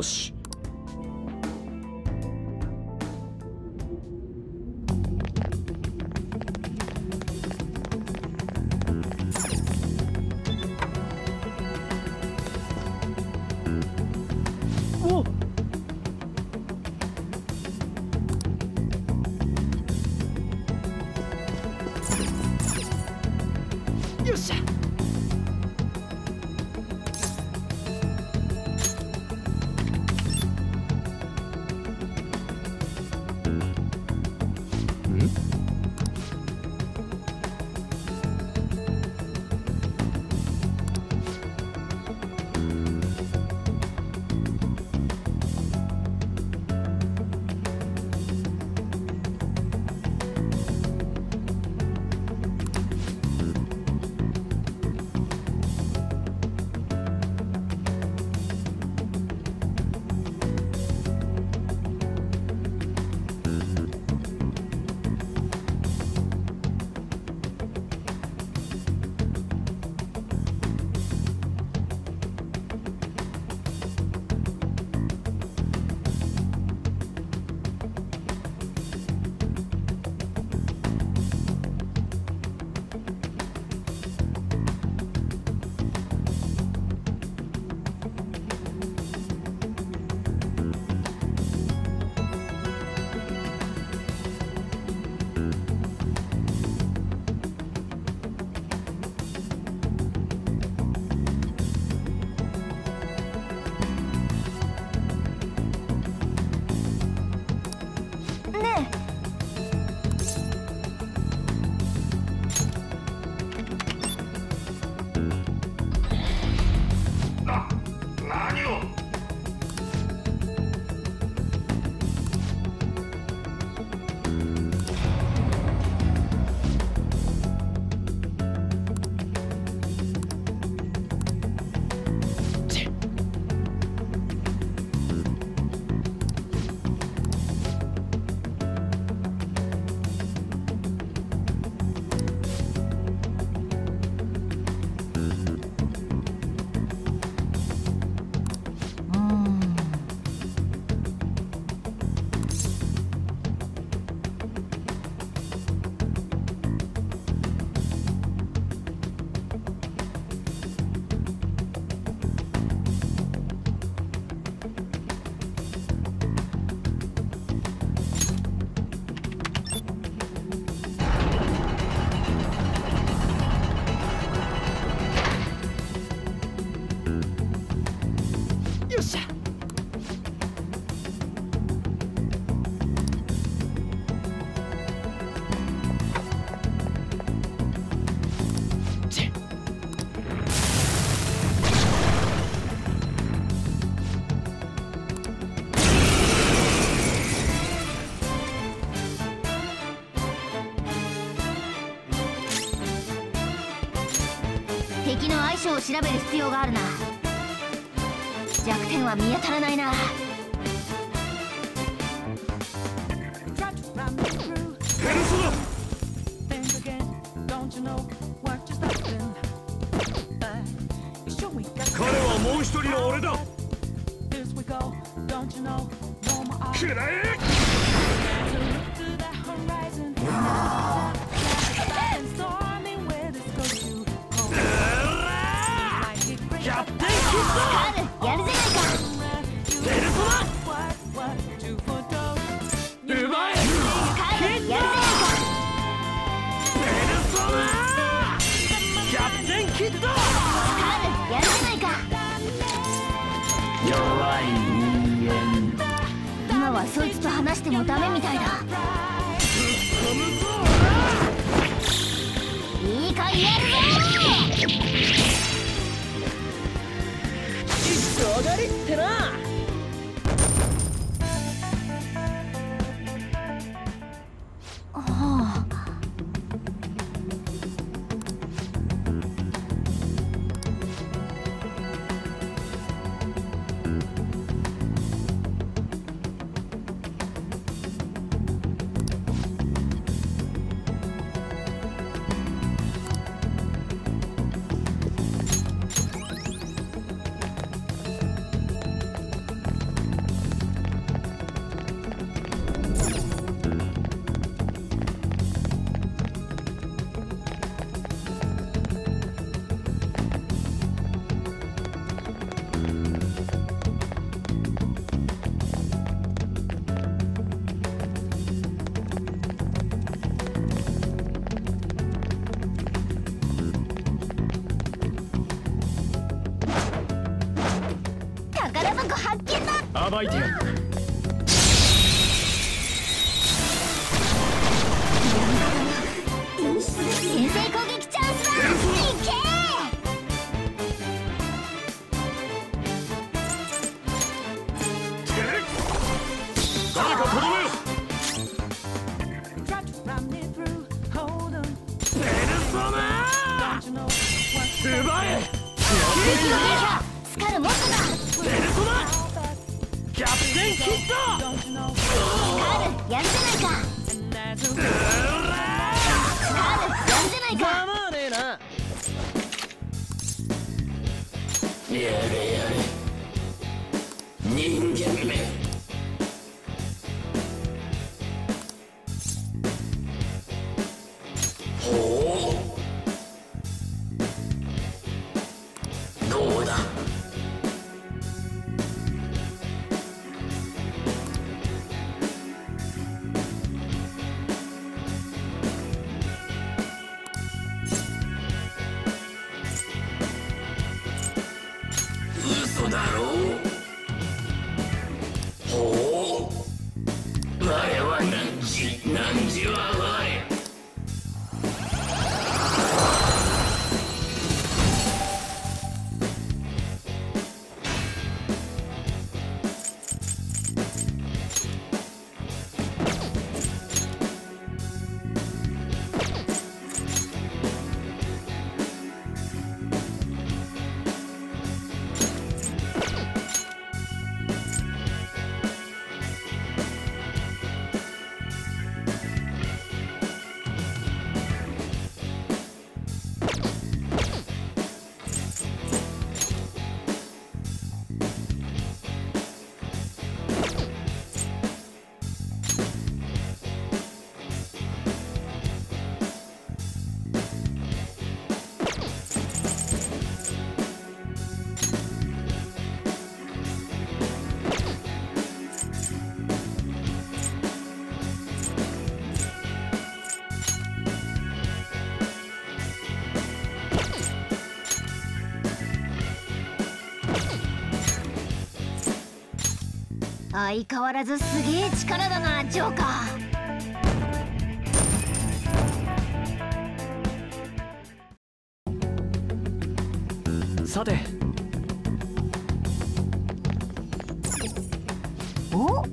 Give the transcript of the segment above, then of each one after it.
よし。 よっしゃ。 敵の相性を調べる必要があるな。弱点は見当たらないな。 ペルソナ。彼はもう一人の俺だ。くらえ。キャプテンキッド。 やるぜないか。 ペルソナ。うまい。 やるぜないか。 ペルソナ。キャプテンキッド。 やるぜないか。 弱い人間。 今はそいつと話してもダメみたいだ。いいかやるぞ。 上がりってな。 いてやる。 先制攻撃チャンスだ。いけ誰かとどめよ。ペルソナ奪え。 スカルモットだ。 ペルソナキャプテンキッド。 スカールやるじゃないか。スカールやるじゃないか。 構わねえな。 やれやれ人間め。ほうどうだ。嘘だろう。ほう我は汝は我。 相変わらずすげえ力だな、ジョーカー。さて。 お？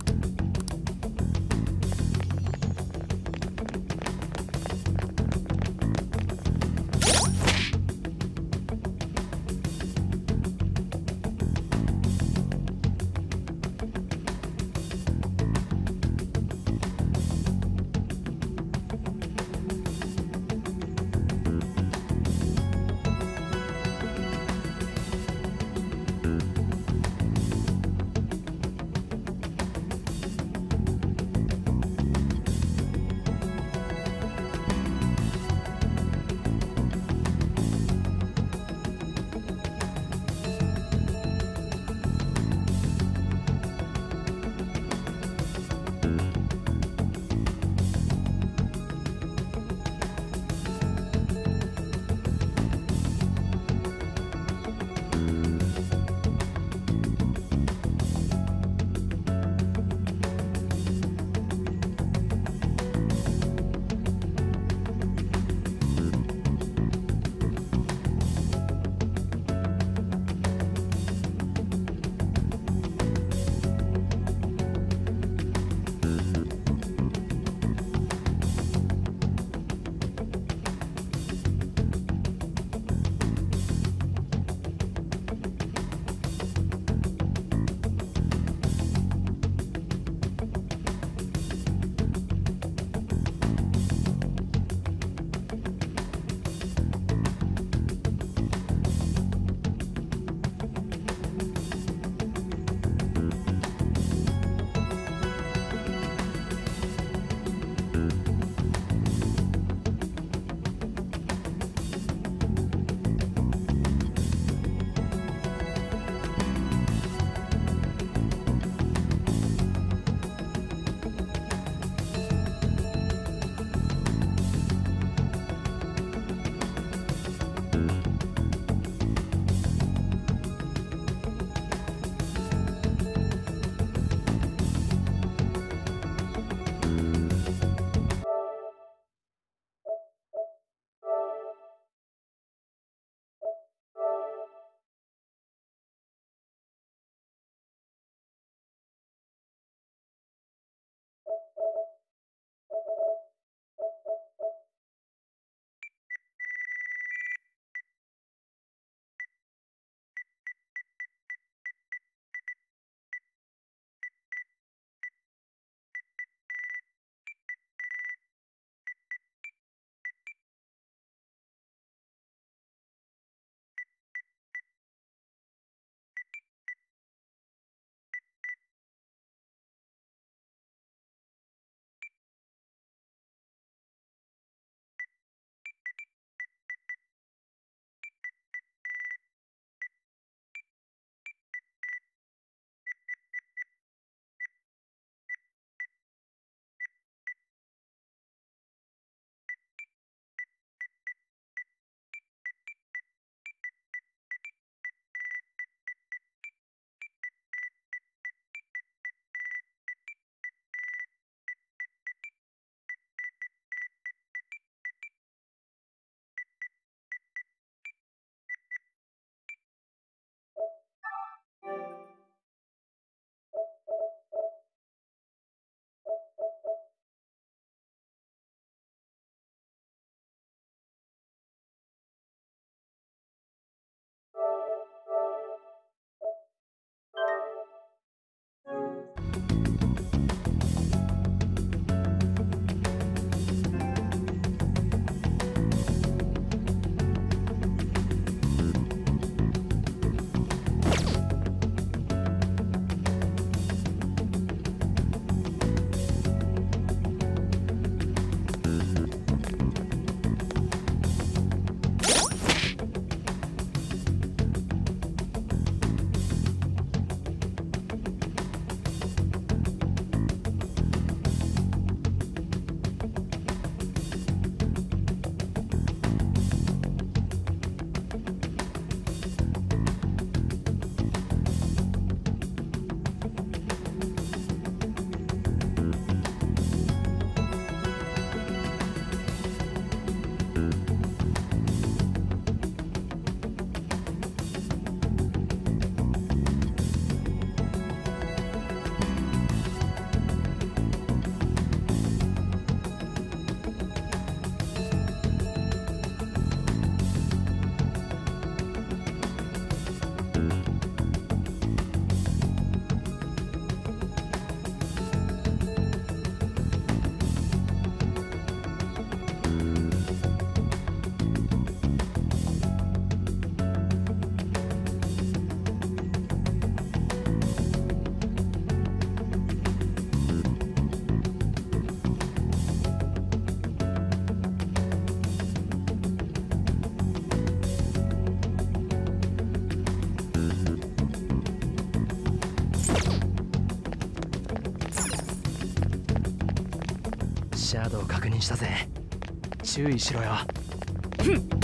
シャドウ確認したぜ。注意しろよ。 様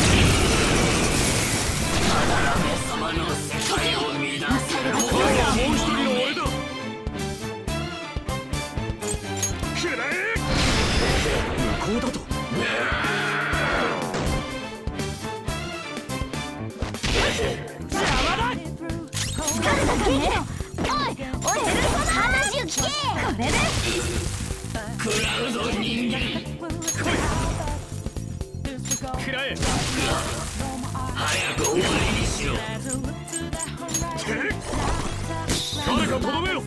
の世界を乱せるも俺はもう一人の俺だ。くらえ。向こうだと。邪魔だ。 おい、話を聞け。これでクラウド人間くらえ。 早く終わりにしろ。 誰かとどめろ。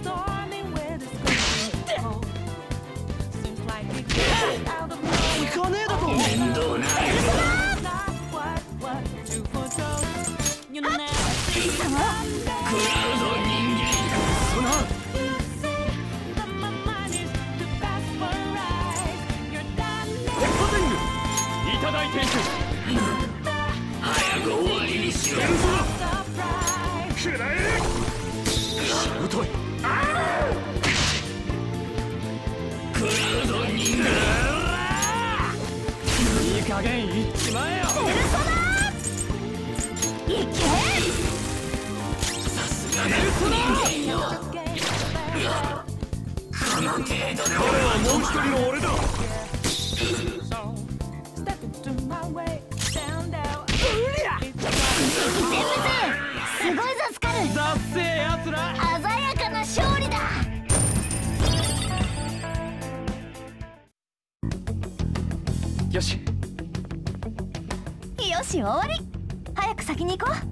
行かねえだと。 面倒なクラウド人間そな。いただいていく。 早く終わりにしろ。 くらえ。しぶとい。 クラウド人間いい加減言っちまえよ。 さすがの人間よ。この程度で彼はもう一人の俺だ。 すごいぞスカル。 だっせえやつら。 鮮やかな勝利だ。 よし。 よし終わり。早く先に行こう。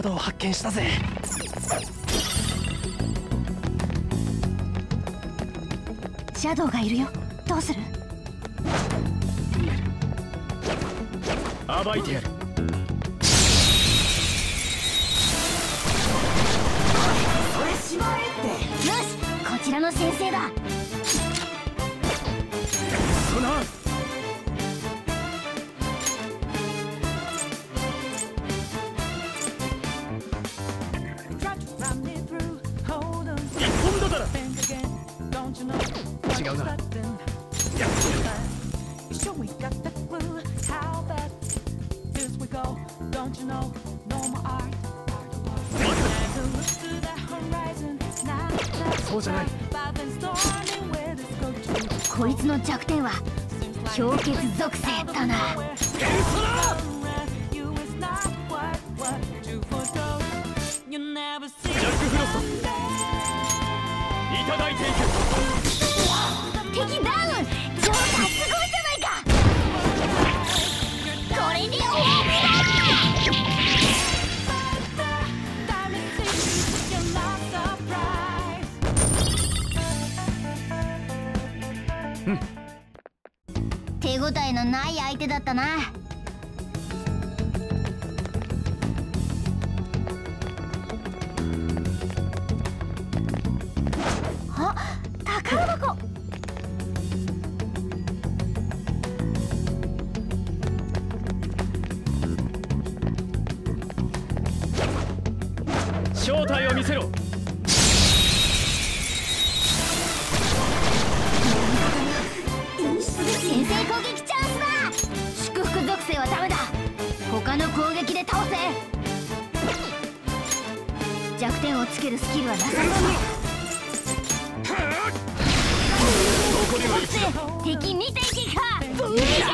ドを発見したぜ。 シャドウがいるよ。どうする？ 暴いてやる。 それしまえって。 よし、こちらの先生だ。 そな一本だから。違うな。そうじゃない。 こいつの弱点は氷結属性だな。 ペルソナジャックフロストいただいていく。 敵ダウン。状態すごいじゃないか。これで終わりだ。手応えのない相手だったな。あ、宝箱。 正体を見せろ。 先制攻撃チャンスだ。祝福属性はダメだ。他の攻撃で倒せ。弱点をつけるスキルはなさそうだ。敵見ていけか。動か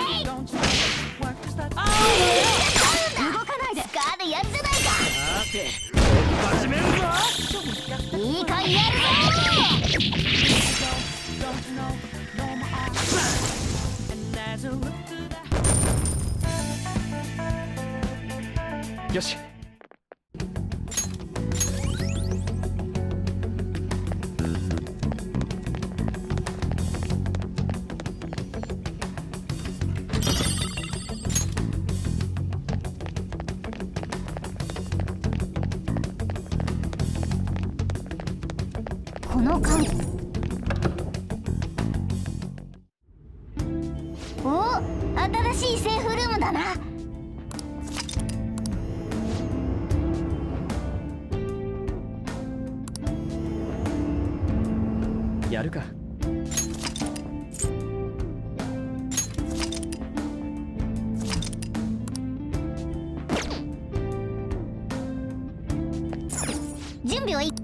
ないで。スカーでやるじゃないか。 さて始めるぞ。 いいかいやるぞ。 よし。 この間お、新しいセーフルームだな。 やるか。 準備はいい。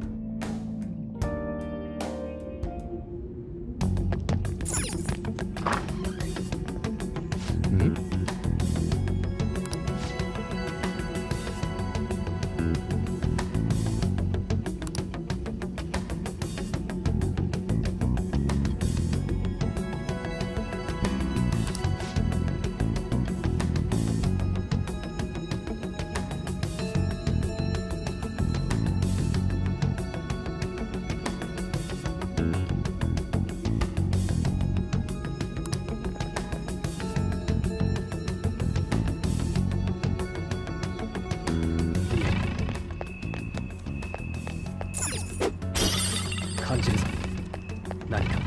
感じるぞ。何か。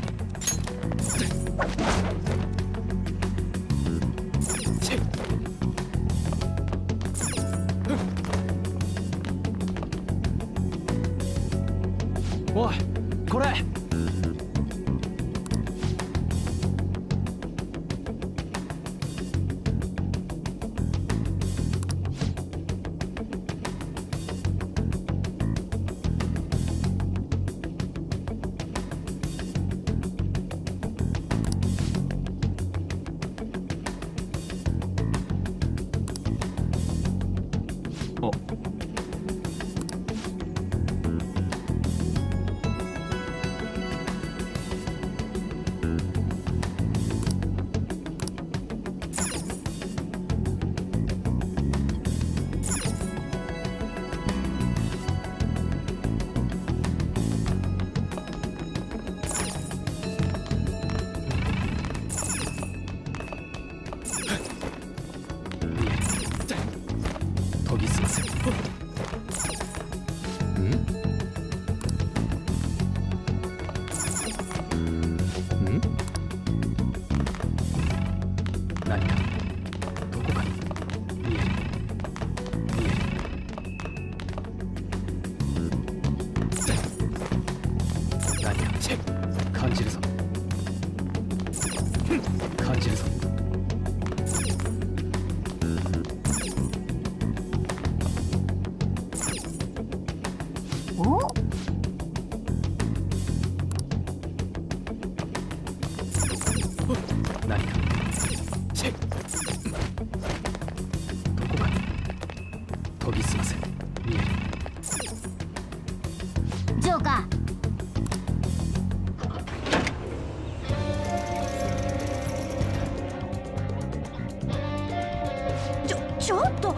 おい、これ。お。 感じるぞ。感じるぞ。 お何かどこかに研ぎ澄ませ見える。 ジョーカー。ちょっと。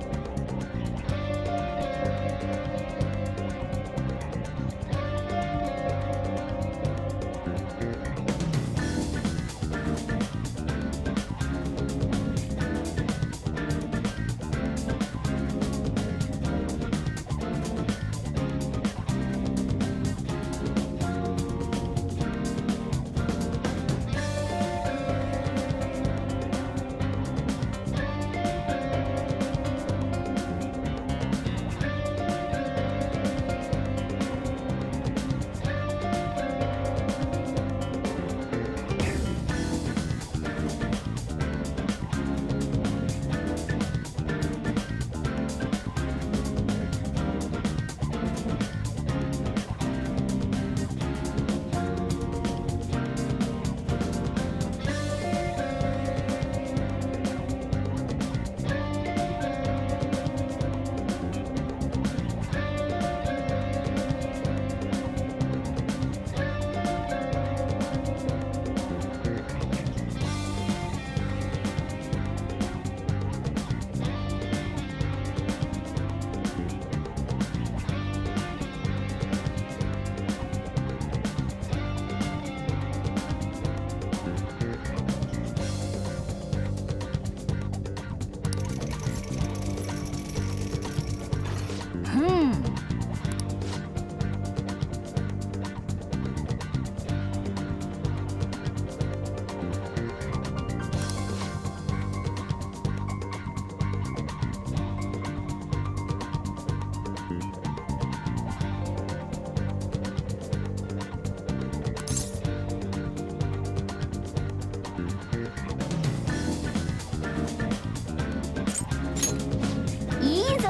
いいぞ。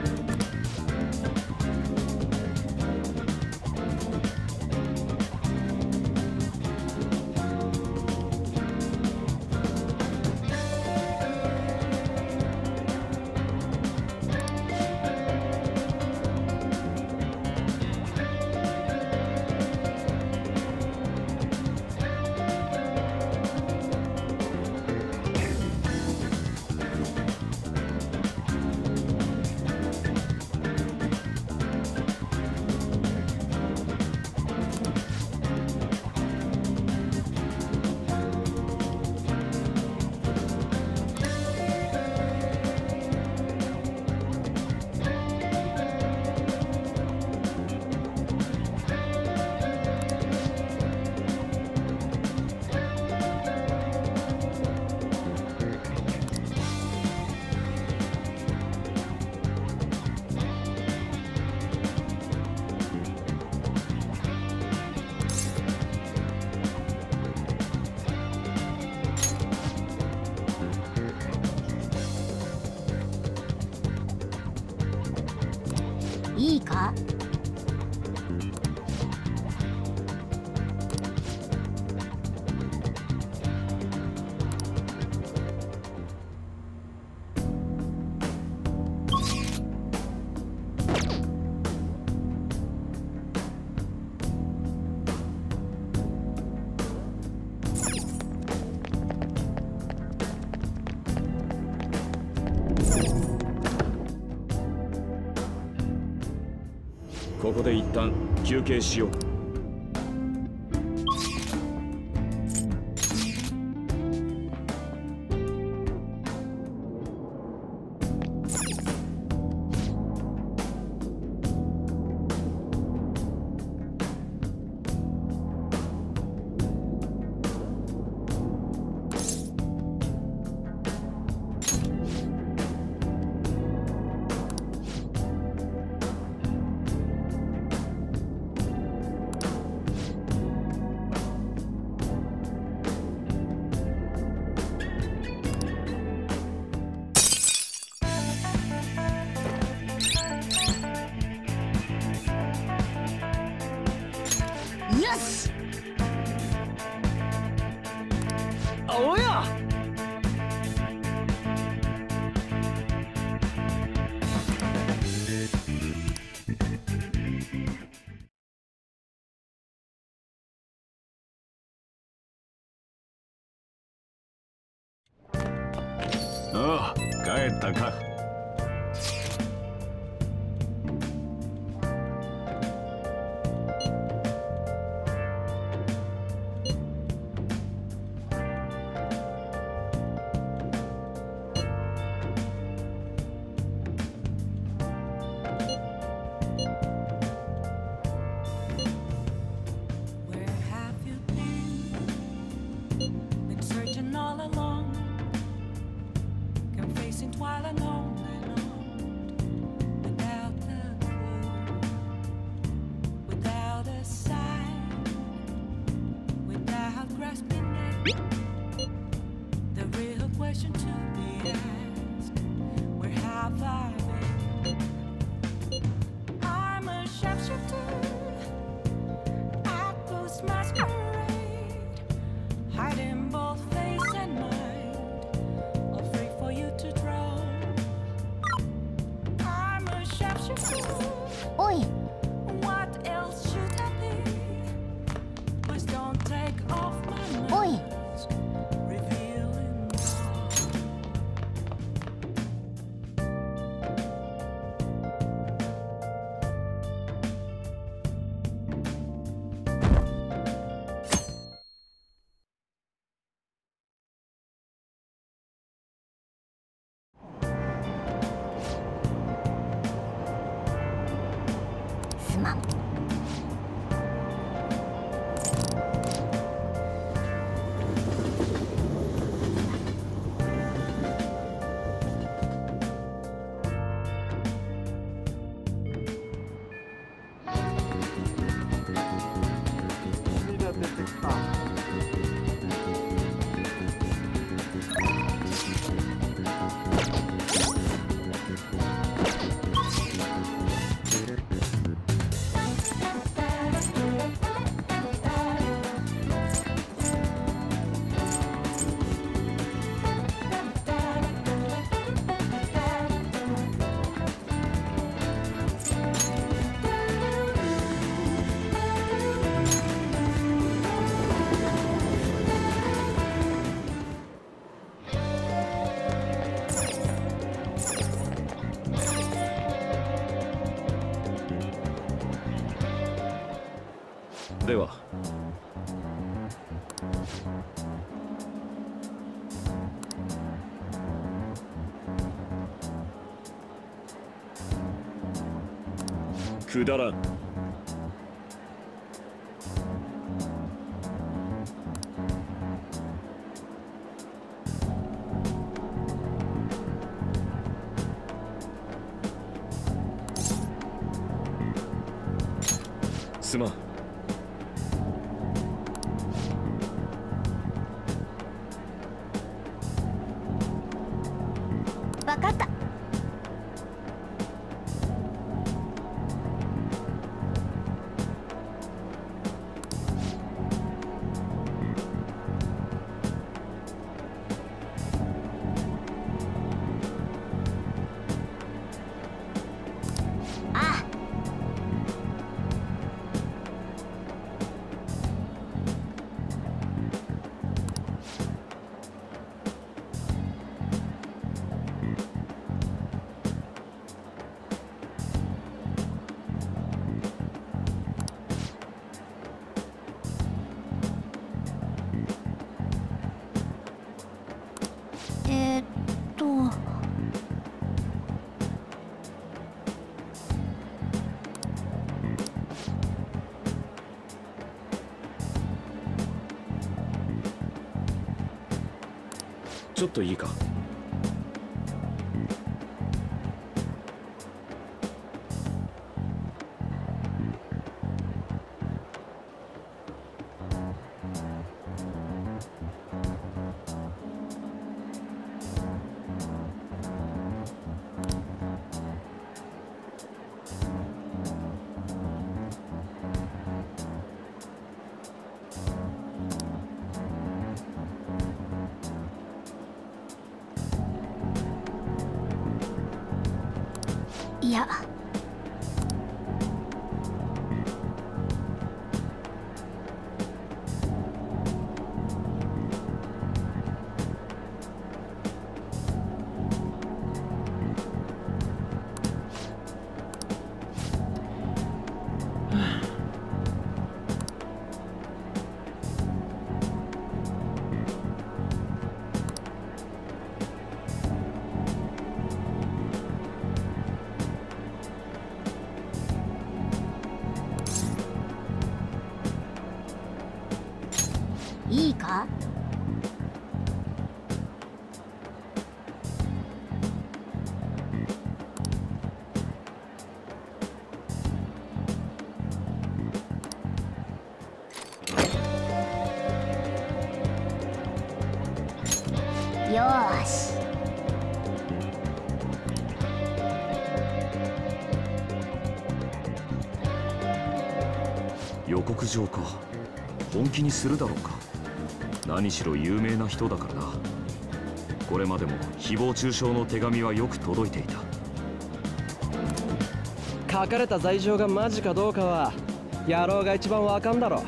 いいか。 ここで一旦休憩しよう。 し。 おや。 ああ、帰ったか。 おい。おい。すまん。 では。くだらん。すまん。 わかった。ああ。えーっと。 ちょっといいか。 いや、いいか？よーし。 予告状か。本気にするだろうか。何しろ有名な人だからな。これまでも誹謗中傷の手紙はよく届いていた。 書かれた罪状がマジかどうかは野郎が一番わかんだろ。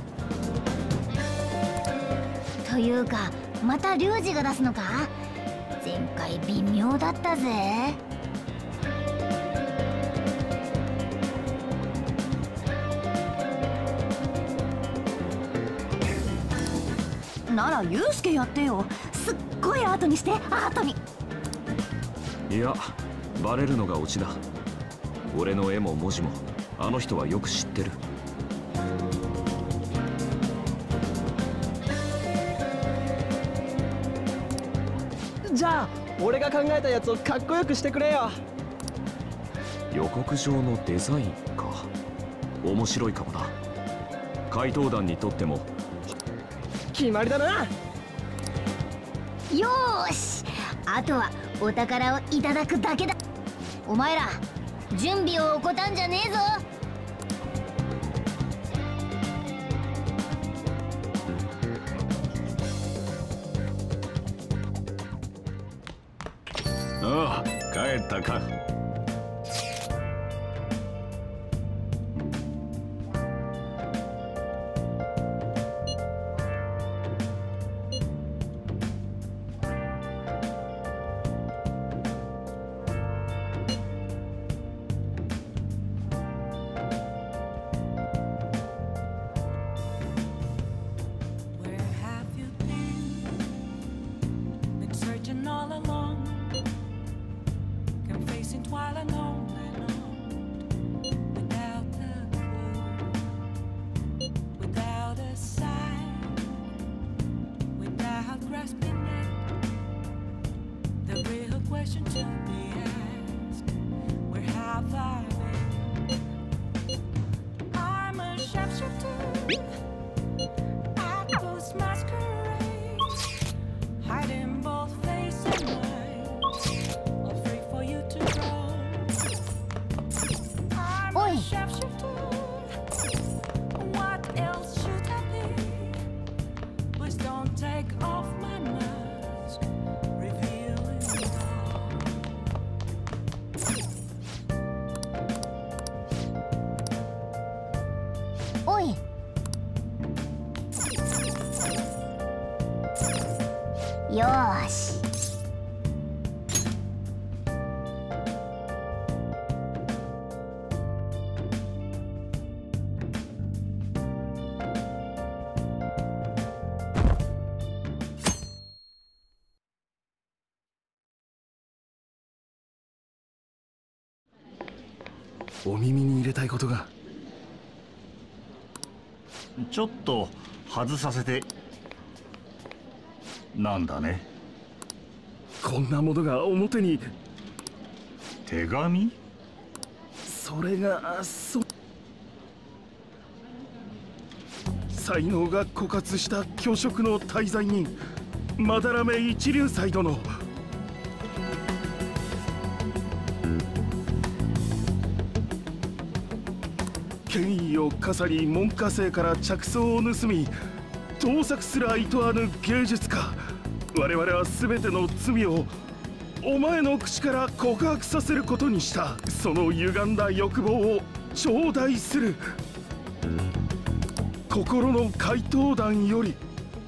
というか、またリュウジが出すのか？前回微妙だったぜ。ならユウスケやってよ。すっごいアートにして、アートに。 いや、バレるのがオチだ。俺の絵も文字もあの人はよく知ってる。 じゃあ俺が考えたやつをかっこよくしてくれよ。 予告状のデザインか。面白いかもな。怪盗団にとっても決まりだな。 よーし、あとはお宝をいただくだけだ。お前ら準備を怠んじゃねえぞ。 ああ、帰ったか。 おい、よーし。 お耳に入れたいことが。 ちょっと外させて。なんだね。 こんなものが表に。 手紙？ それが才能が枯渇した虚飾の大罪人斑目一龍斎殿。権威を笠に門下生から着想を盗み盗作すらいとわぬ芸術家。我々は全ての罪をお前の口から告白させることにした。その歪んだ欲望を頂戴する。心の怪盗団より。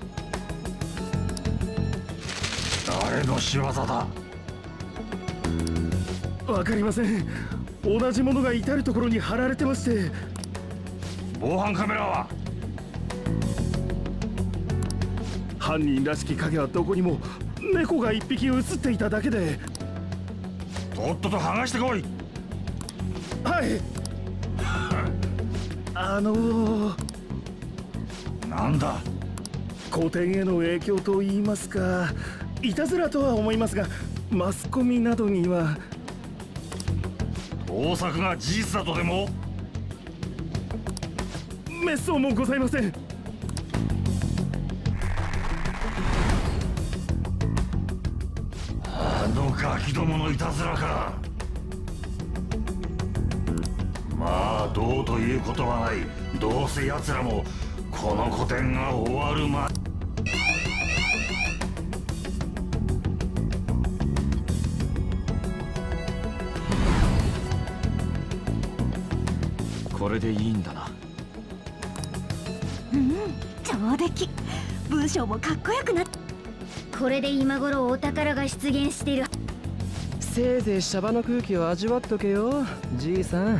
誰の仕業だ。 わかりません。同じものが至る所に貼られてまして。 防犯カメラは？ 犯人らしき影はどこにも。猫が一匹映っていただけで。 とっとと剥がしてこい。 はい。 なんだ。 古典への影響と言いますか、いたずらとは思いますが、マスコミなどには。 盗作が事実だとでも？ めっそうもございません。 あのガキどものいたずらか。まあどうということはない。どうせ奴らもこの古典が終わる前。 これでいいんだな。 上出来。文章もかっこよくなっ。 これで今頃お宝が出現している。 せいぜいシャバの空気を味わっとけよ、じいさん。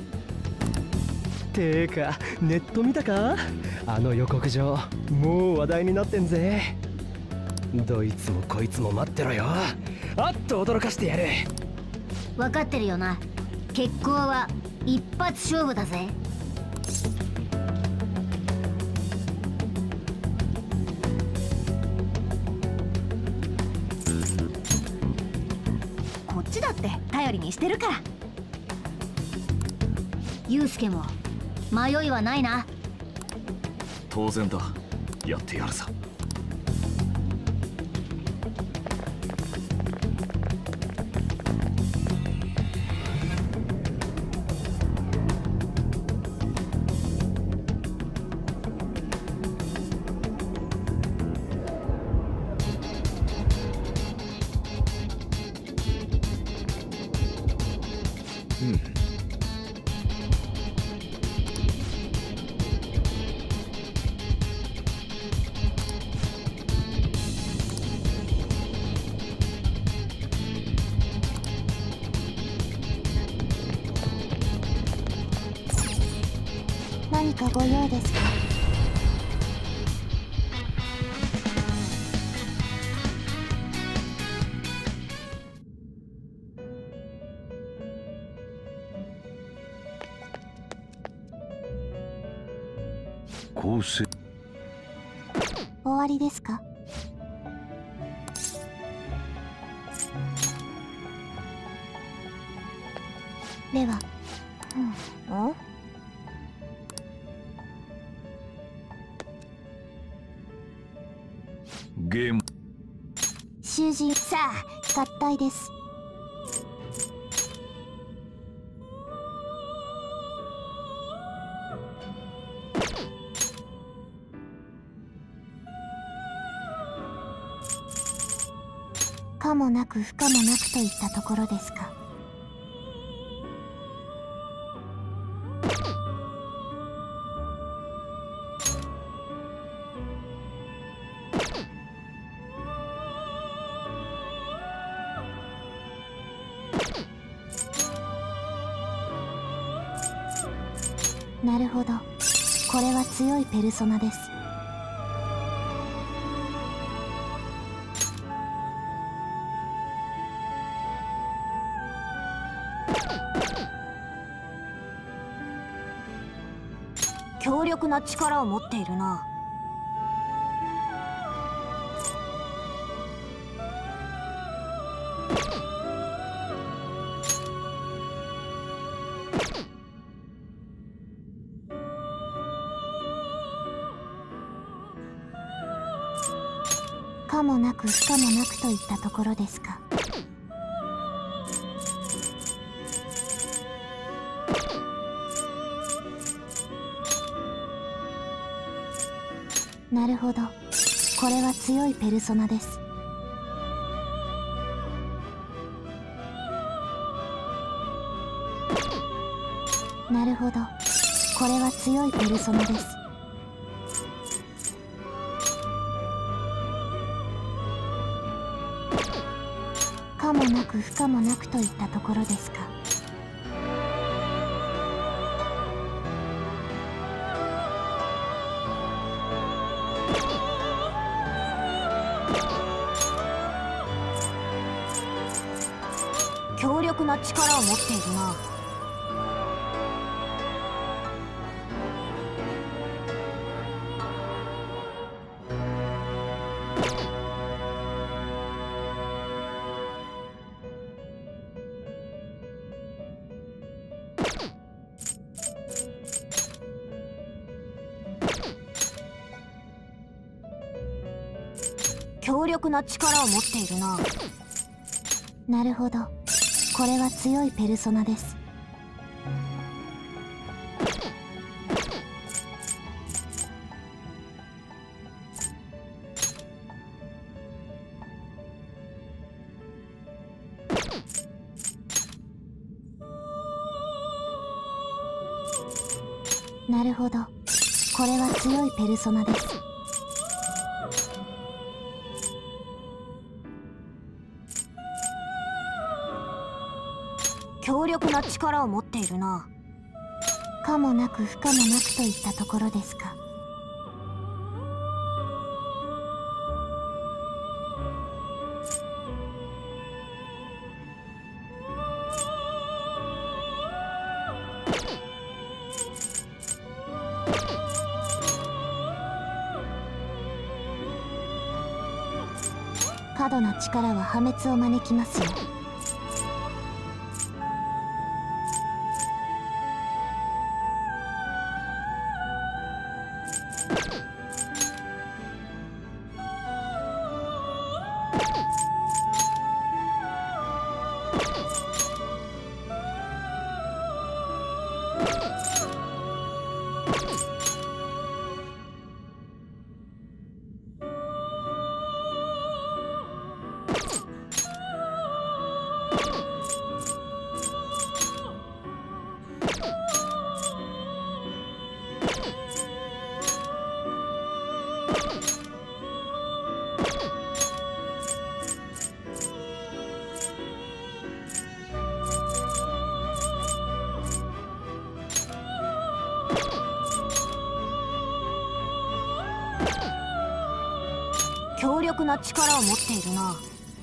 てかネット見たか？あの予告状もう話題になってんぜ。どいつもこいつも待ってろよ。あっと驚かしてやる。 分かってるよな。決行は一発勝負だぜ。 こっちだって頼りにしてるから。 ユウスケも迷いはないな。 当然だ。やってやるさ。 何かご用ですか？ 構成。 終わりですか？では、 ゲーム。 囚人さあ合体です。可もなく不可もなくといったところですか。なるほど。これは強いペルソナです。 強力な力を持っているな。 可もなく不可もなくといったところですか。なるほど。これは強いペルソナです。 なるほど、これは強いペルソナです。可もなく不可もなくといったところですか。強力な力を持っているな。強力な力を持っているな。なるほど、これは強いペルソナです。なるほど、これは強いペルソナです。強力な力を持っているな。可もなく不可もなくといったところですか。過度な力は破滅を招きますよ。強力な力を持っているな。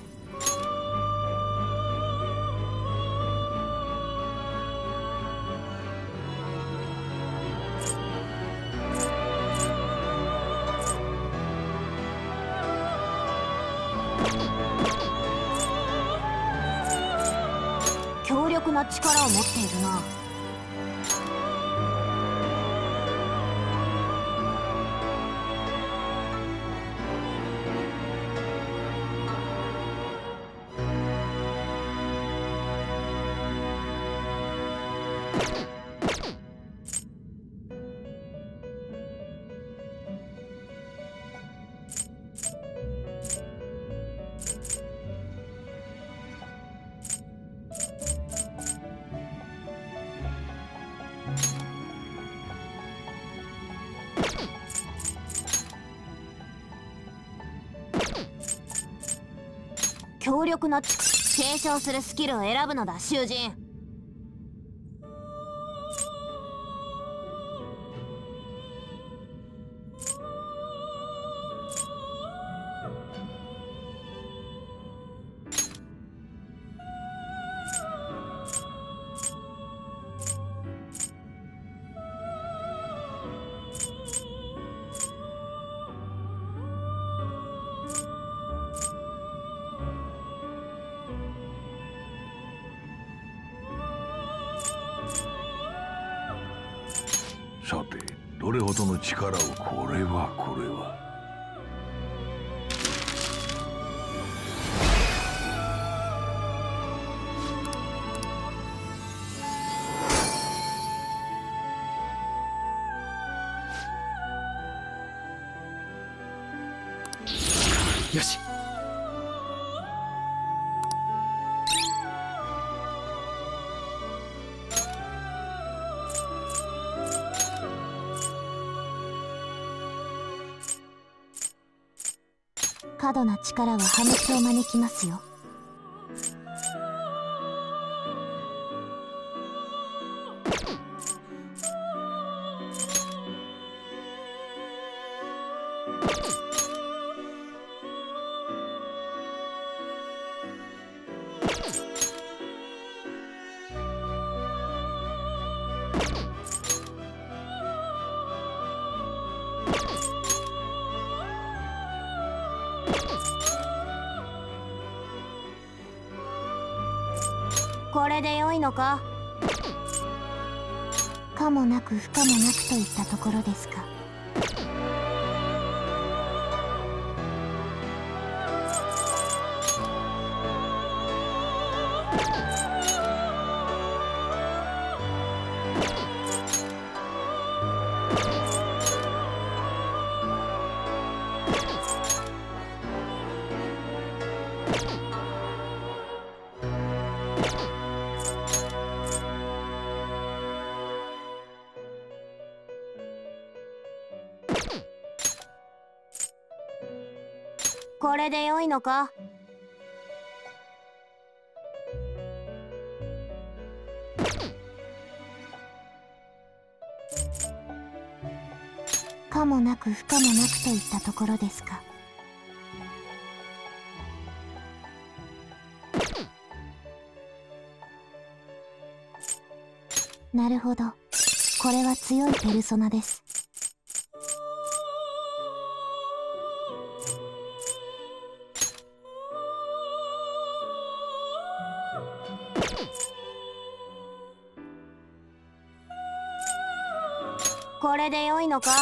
強力な力を持っているな。強力な継承するスキルを選ぶのだ、囚人。 さて、どれほどの力をこれは。 よし。 過度な力は破滅を招きますよ。これで良いのか。可もなく不可もなくといったところですか。これで良いのか。可もなく不可もなくといったところですか。なるほど、これは強いペルソナです。これで良いのか。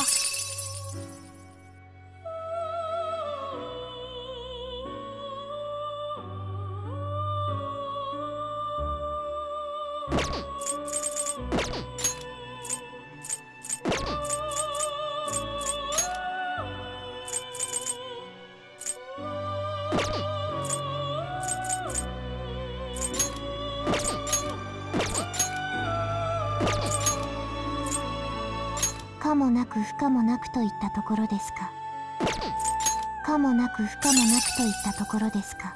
可もなく不可もなくといったところですか。可もなく不可もなくといったところですか。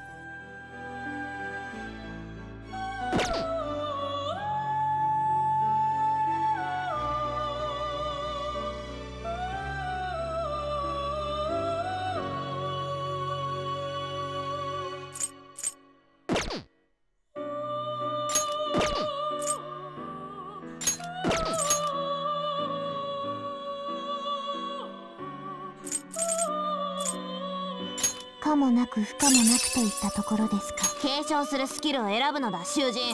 可もなく不可もなくといったところですか。継承するスキルを選ぶのだ、囚人。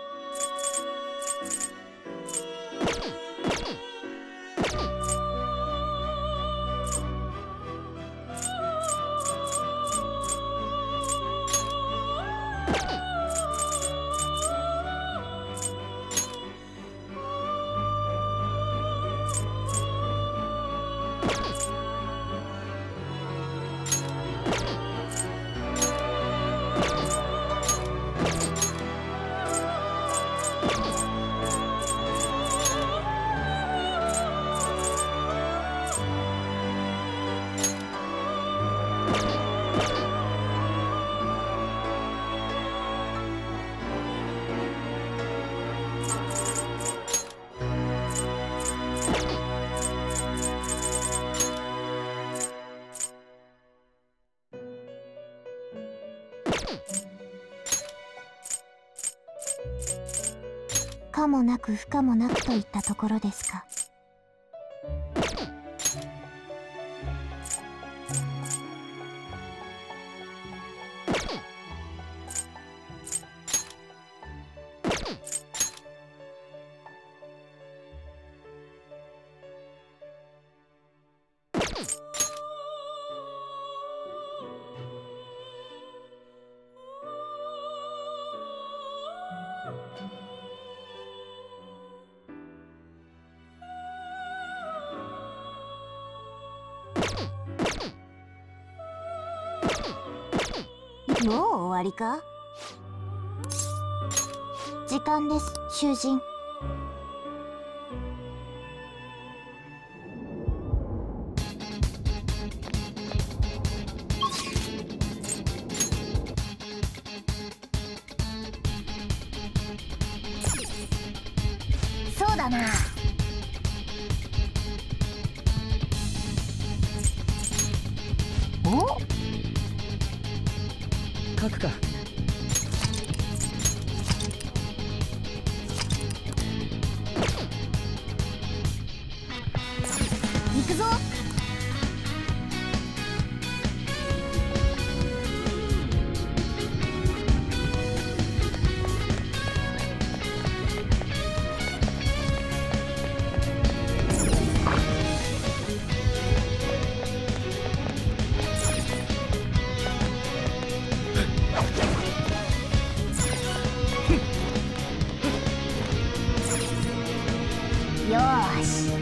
可もなく不可もなくといったところですか。もう終わりか。時間です、囚人。 な。お？ 書くか。 行くぞ。よーし。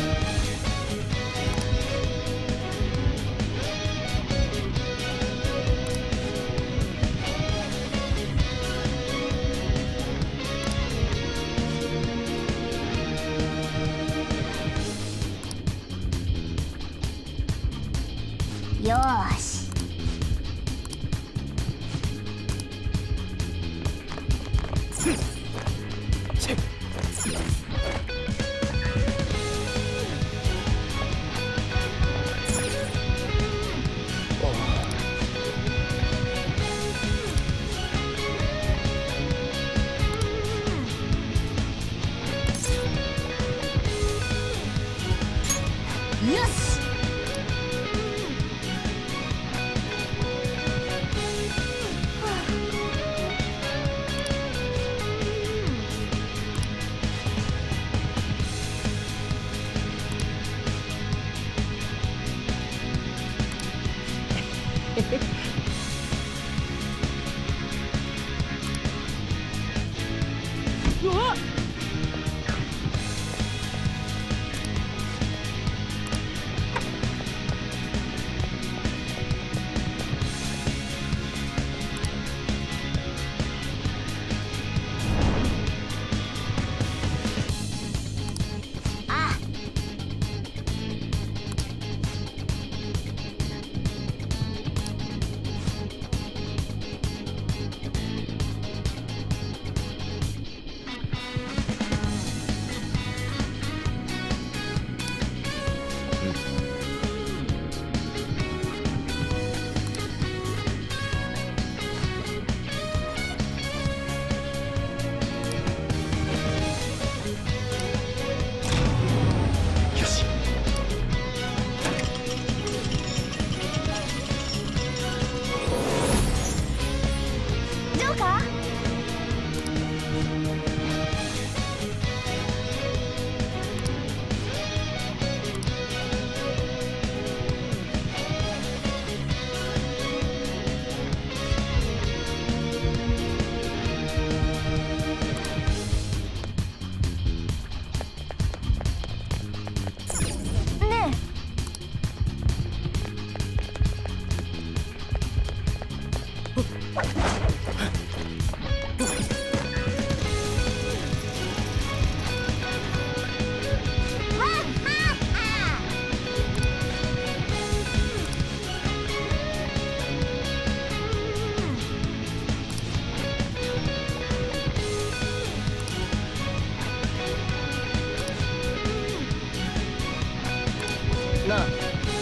よーし。よし。 うわっ。 あ、 よし。 ジョーカー。ねえ。 なあ。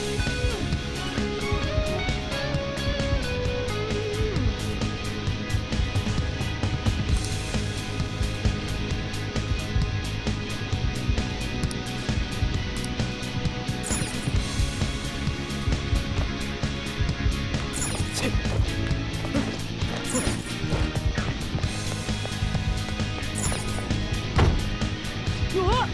うわっ。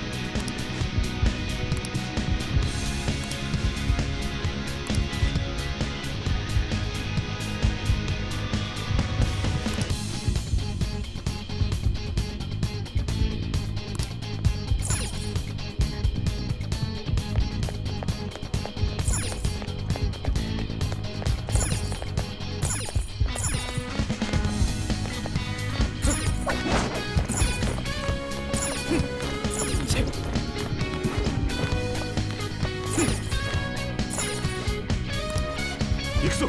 行くぞ。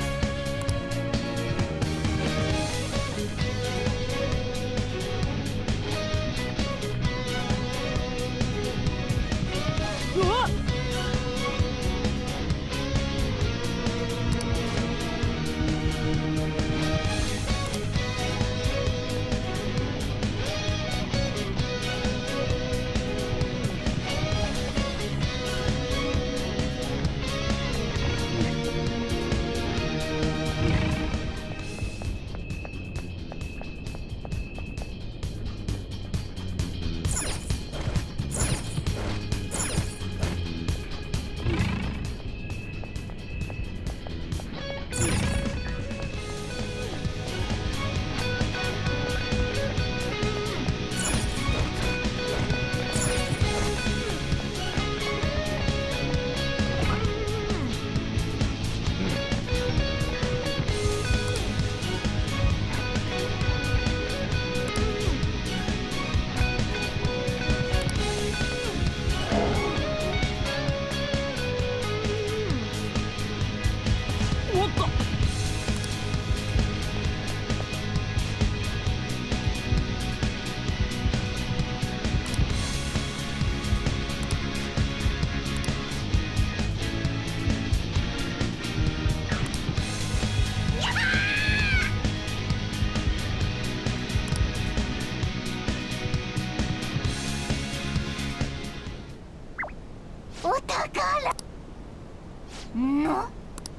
の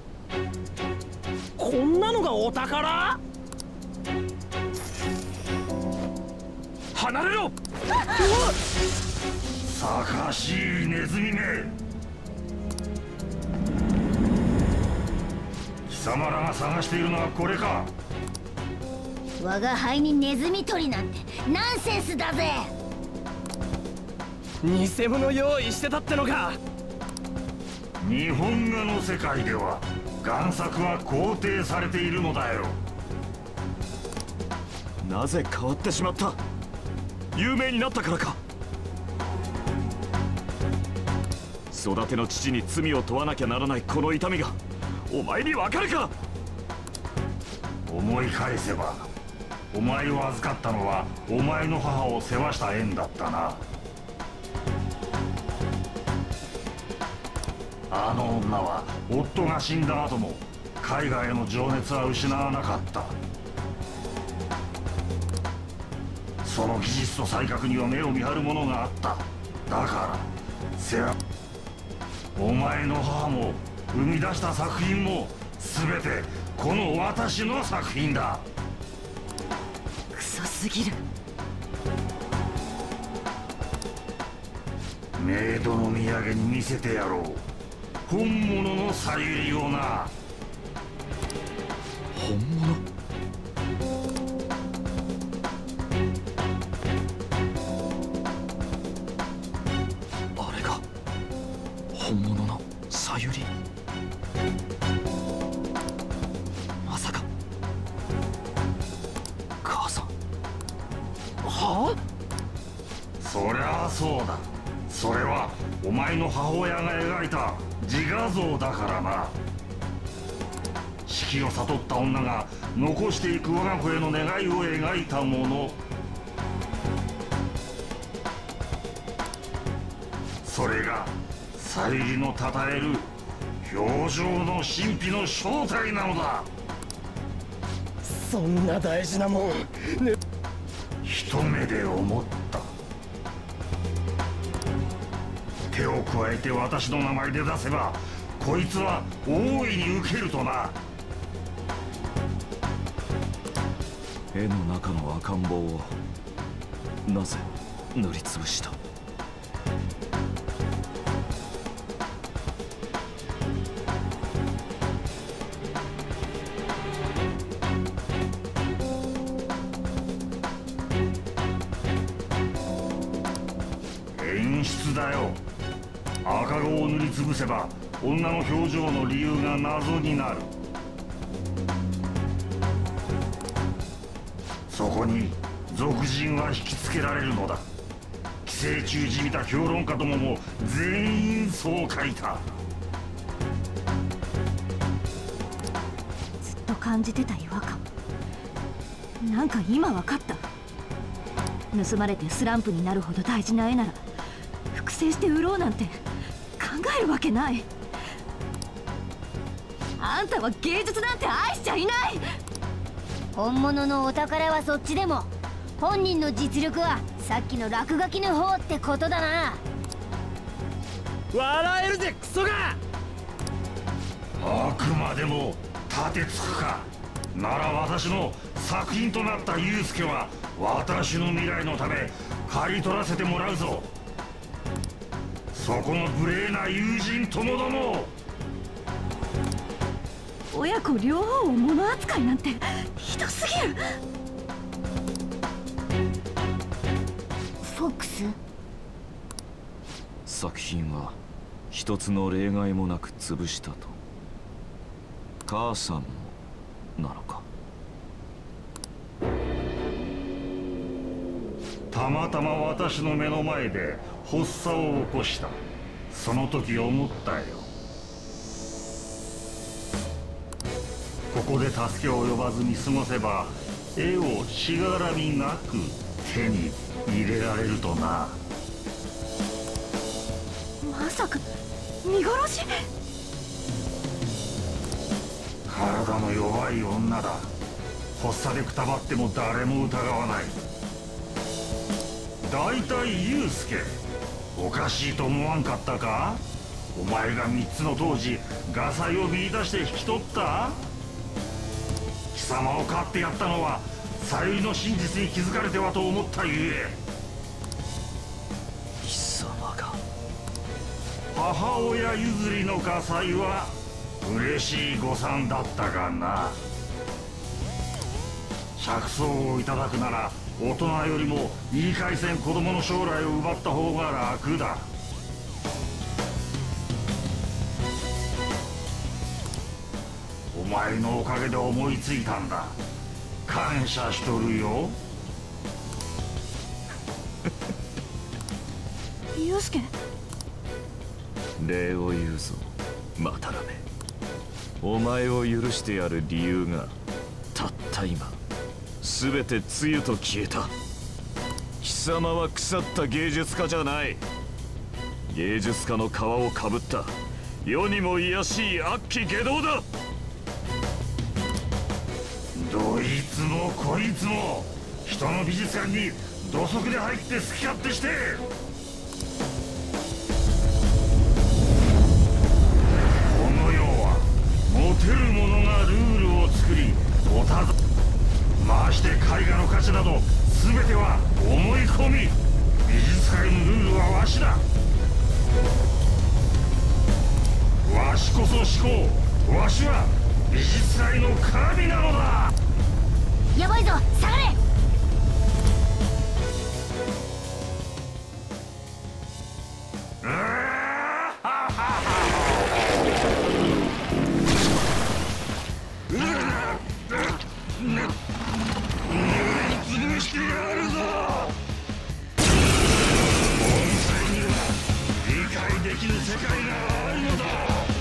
こんなのがお宝？離れろ！ さかしいネズミめ、貴様らが探しているのはこれか？ 我が輩にネズミ捕りなんてナンセンスだぜ。 偽物用意してたってのか？ 日本画の世界では贋作は肯定されているのだよ。 なぜ変わってしまった？有名になったからか？育ての父に罪を問わなきゃならないこの痛みがお前にわかるか？ 思い返せば、お前を預かったのはお前の母を世話した縁だったな。あの女は夫が死んだ後も絵画への情熱は失わなかった。その技術と才覚には目を見張るものがあった。だからお前の母も生み出した作品も全てこの私の作品だ。 クソすぎる。 メイドの土産に見せてやろう。本物のさゆりをな。 本物？あれが本物のさゆり？まさか母さん？ はそりゃあそうだ。それはお前の母親が描いた自画像だからな。死期を悟った女が残していく我が子への願いを描いたもの。それがさゆりのたたえる表情の神秘の正体なのだ。 そんな大事なもん、 一目で思った。手を加えて私の名前で出せばこいつは大いに受けるとな。 絵の中の赤ん坊をなぜ塗りつぶした？ 演出だよ。赤子を塗りつぶせば女の表情の理由が謎になる。そこに俗人は引きつけられるのだ。寄生虫じみた評論家どもも全員そう書いた。 ずっと感じてた違和感。なんか今わかった。盗まれてスランプになるほど大事な絵なら複製して売ろうなんて考えるわけない。あんたは芸術なんて愛しちゃいない。 本物のお宝はそっちでも本人の実力はさっきの落書きの方ってことだな。 笑えるぜクソが！ あくまでも立てつくか。なら私の作品となったユウスケは私の未来のため刈り取らせてもらうぞ。そこの無礼な友人ともども。 親子両方を物扱いなんてひどすぎる。 フォックス？ 作品は一つの例外もなく潰したと。母さんもなのか？ たまたま私の目の前で発作を起こした。その時思ったよ。ここで助けを呼ばずに過ごせば絵をしがらみなく手に入れられるとな。 まさか見殺し？ 体の弱い女だ。発作でくたばっても誰も疑わない。だいたいユウスケ、おかしいと思わんかったか？ お前が3つの当時ガサイを見出して引き取った。貴様を飼ってやったのはさゆりの真実に気づかれてはと思ったゆえ。 貴様が。 母親譲りのガサイは嬉しい誤算だったがな。釈放をいただくなら大人よりも言い返せん子供の将来を奪った方が楽だ。お前のおかげで思いついたんだ。感謝しとるよ。 ユウスケ。 礼を言うぞマタラメ。お前を許してやる理由がたった今全てつゆと消えた。貴様は腐った芸術家じゃない。芸術家の皮をかぶった世にも卑しい悪鬼外道だ。 どいつもこいつも人の美術館に土足で入って好き勝手して。この世はモテる者がルールを作りおたずまして絵画の価値など全ては思い込み。美術界のルールはわしだ。わしこそ思考。わしは美術界の神なのだ。 やばいぞ、下がれ。 潰してやるぞ。盆栽には理解できぬ世界があるのだ。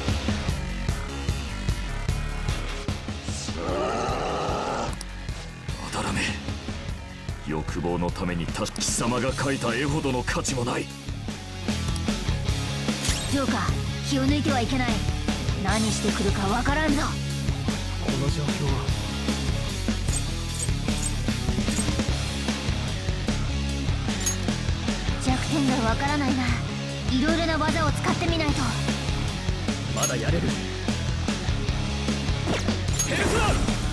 マタラメ、欲望のために貴様が描いた絵ほどの価値もない。 ジョーカー、気を抜いてはいけない。何してくるかわからんぞ。 この状況は。 弱点がわからないな。いろいろな技を使ってみないと。 まだやれる。 ペルソナ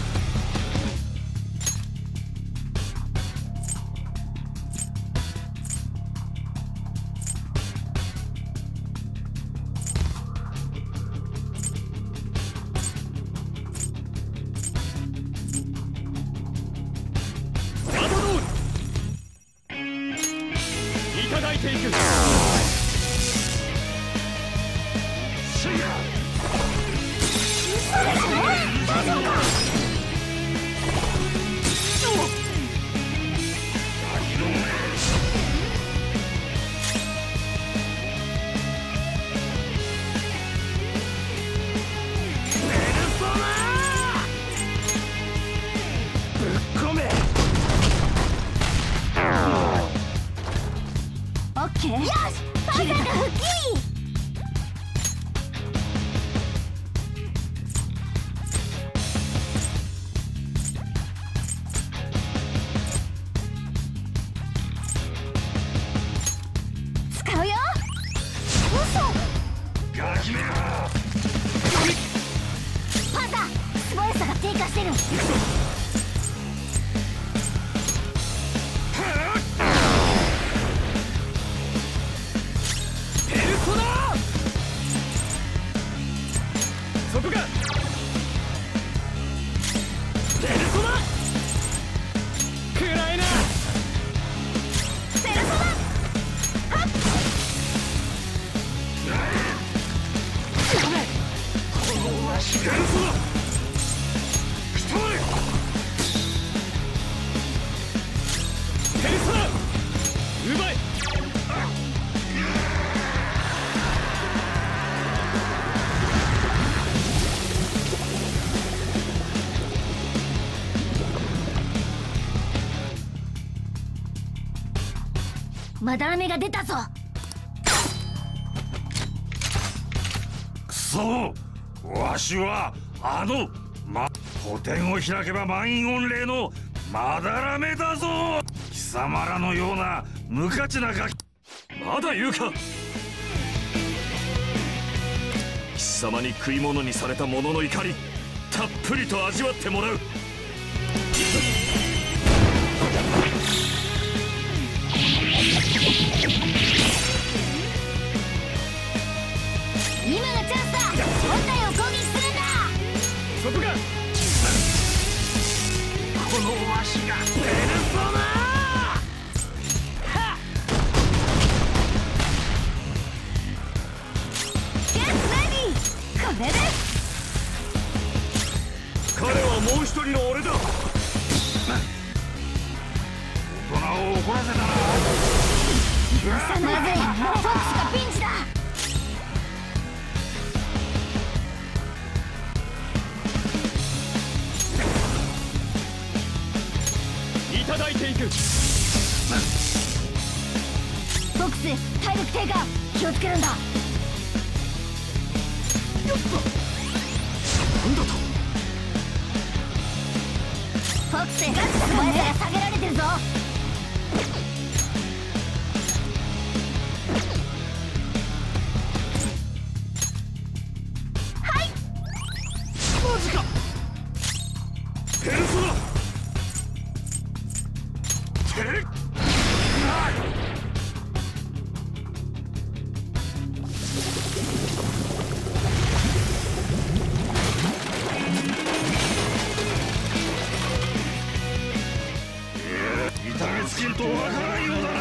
まだらめが出たぞ。 くそ、わしは個展を開けば満員御礼のまだらめだぞ。貴様らのような無価値なガキ。 まだ言うか。 様に食い物にされた者の怒りたっぷりと味わってもらう。 今がチャンスだ。本体を攻撃するんだ。 そこか。 このわしがペルソナこれで彼はもう一人の俺だ。 大人を怒らせたな。 まずい、フォックスがピンチだ。 いただいていく。 フォックス体力低下、気をつけるんだ。 なんだと。 フォックスガッツ素早さが下げられてるぞ。 マジか。ペルソナ痛めつけるとわからんようだな。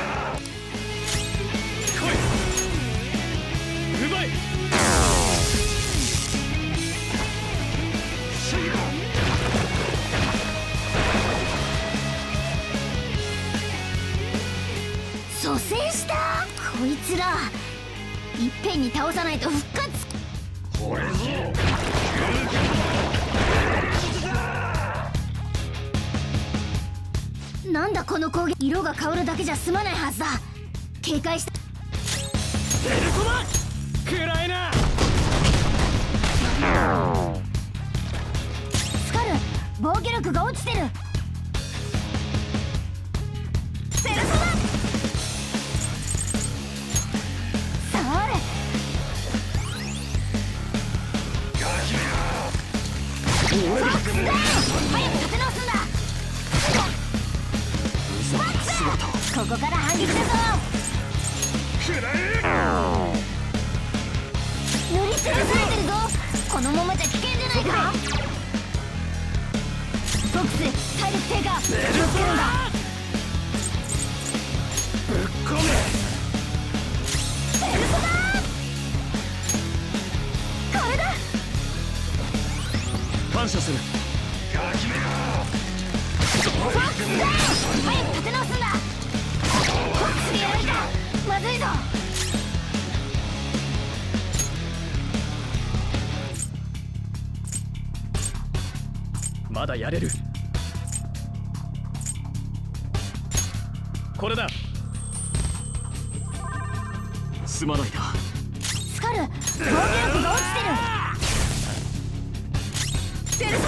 うまい。 蘇生した。こいつらいっぺんに倒さないと復活。 これぞなんだこの攻撃。色が変わるだけじゃ済まないはずだ。警戒した。 ペルソナ暗いな。 スカル、防御力が落ちてる。ペルソナそれ。フォックスダウン。早く立て直すんだ。ここから反撃だぞ。塗りつぶされてるぞ。このままじゃ危険じゃないか。フォックス体力低下、気をつけるんだ。 ぶっ込め。 ペルソナこれだ。 感謝する。 フォックスダウン。早く立て直すんだ。フォックスでやられた。まずいぞ。 まだやれる。これだ。 すまないな。 スカル、防御力が落ちてる。ペルソナ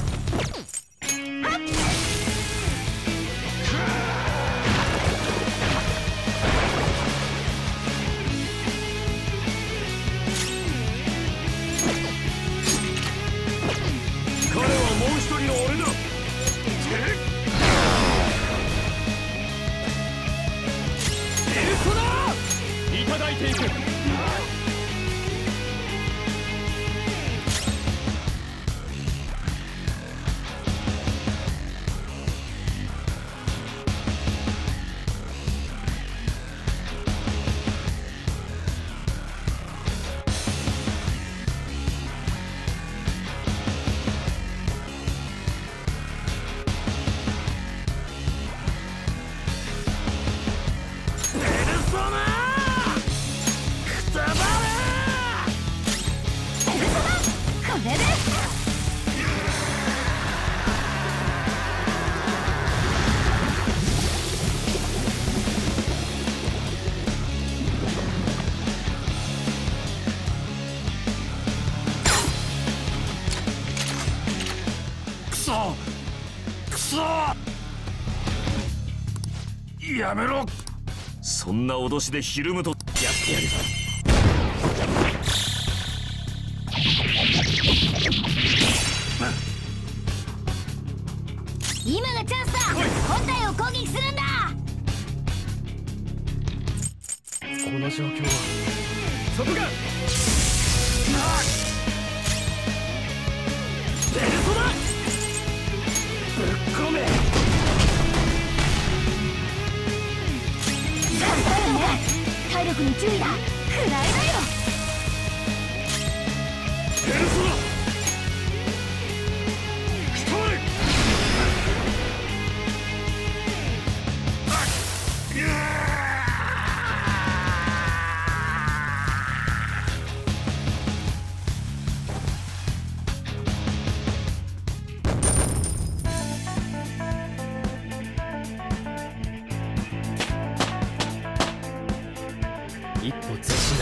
彼はもう一人の俺だ。 ペルソナいただいていく。 やめろ。そんな脅しでひるむとやってやる。 今がチャンスだ。本体を攻撃するんだ。 この状況はそこがベルトだ。ぶっ込め。 体力に注意だ。食らえだよ。 ベルトだ。 一歩前進だ。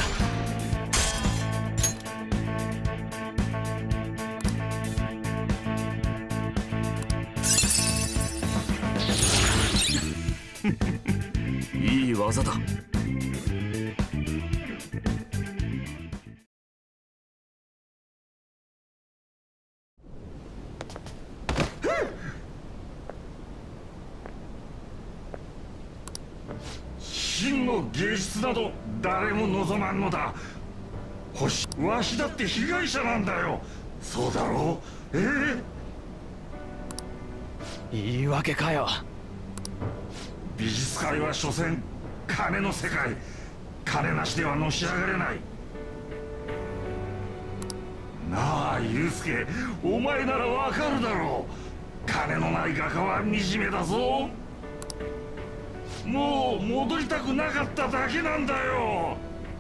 いい技だ。 真の芸術など誰も望まんのだ。わしだって被害者なんだよ。そうだろう。 言い訳かよ。 美術界は所詮金の世界。金なしではのし上がれない。なあユウスケ、お前ならわかるだろう。金のない画家は惨めだぞ。もう戻りたくなかっただけなんだよ。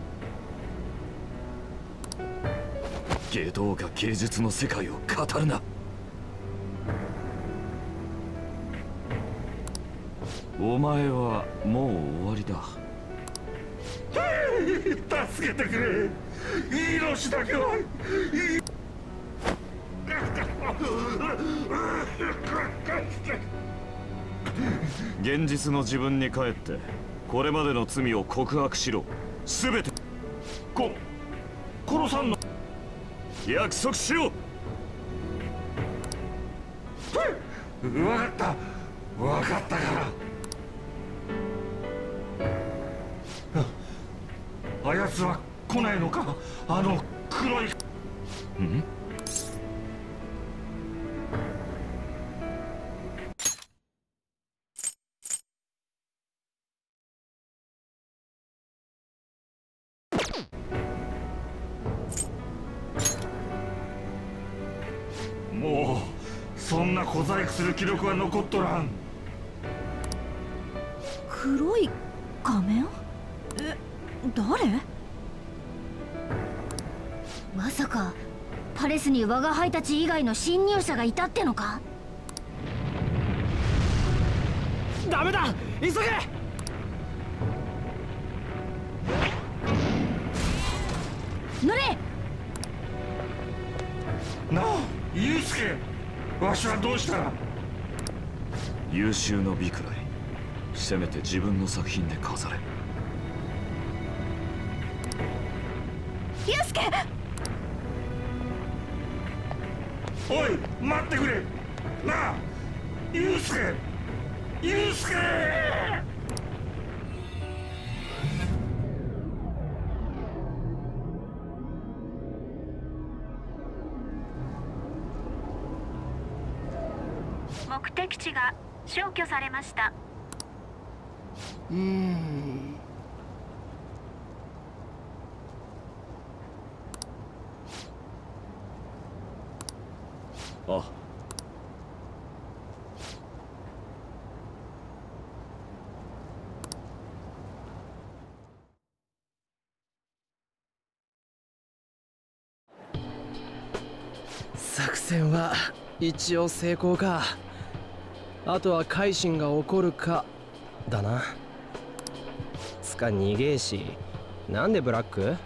芸道が芸術の世界を語るな。お前はもう終わりだ。 助けてくれ。命だけは。 現実の自分に帰ってこれまでの罪を告白しろ。全て殺さんの。 約束しろ。 分かった分かったから。あやつは来ないのか。あの黒い。もうそんな小細工する気力は残っとらん。 黒い仮面？誰？ まさかパレスに我が輩たち以外の侵入者がいたってのか？ ダメだ、急げ。 乗れ。 なあユウスケ、わしはどうしたら。 優秀の美くらいせめて自分の作品で飾れ。 ユウスケ。 おい待ってくれ。なあユウスケ、ユウスケ。 目的地が消去されました。 あ、 作戦は一応成功か。あとは改心が起こるかだな。つか逃げえし、なんでブラック？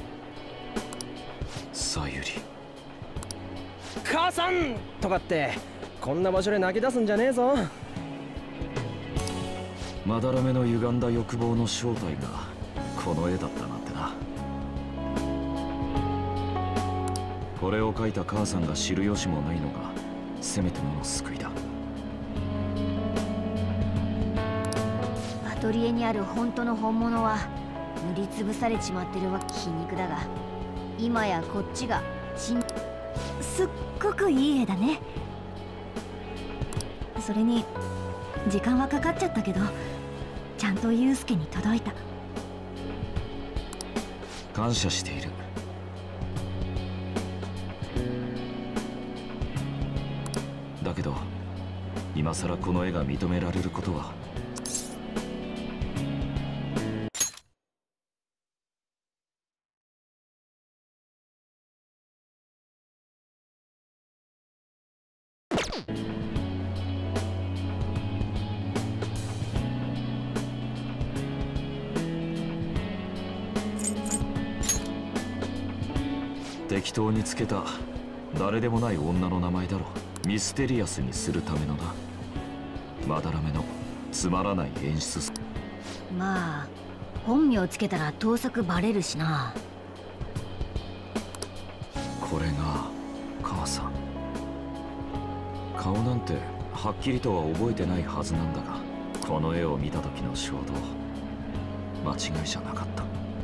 さゆり。 母さんとかってこんな場所で泣き出すんじゃねえぞ。 まだらめの歪んだ欲望の正体がこの絵だったなんてな。 これを書いた母さんが知る由もないのがせめてもの救いだ。 アトリエにある本当の本物は塗りつぶされちまってるわ。皮肉だが今やこっちがすっごくいい絵だね。それに時間はかかっちゃったけどちゃんとユウスケに届いた。 感謝している。だけど今さらこの絵が認められることは。適当につけた誰でもない女の名前だろ。ミステリアスにするためのな。まだらめのつまらない演出。 まあ本名つけたら盗作バレるしな。 これが母さん。顔なんてはっきりとは覚えてないはずなんだが、この絵を見た時の衝動間違いじゃなかった。